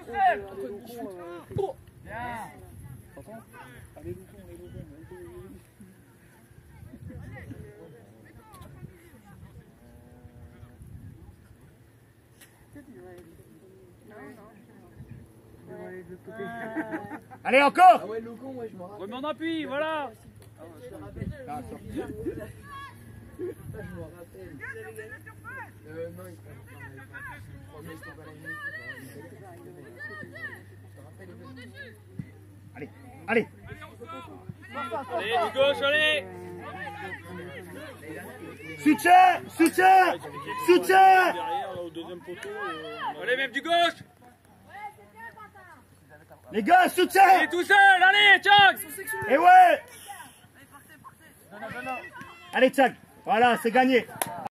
Allez, encore. Remets en appui, voilà. Allez, allez. Allez, du gauche, allez. Soutien, soutien, soutien. Derrière, là, au deuxième poteau. Allez, même du gauche. Les gars, soutien. Allez, tout seul, allez, Tchak. Et ouais. Allez, Tchak. Voilà, c'est gagné.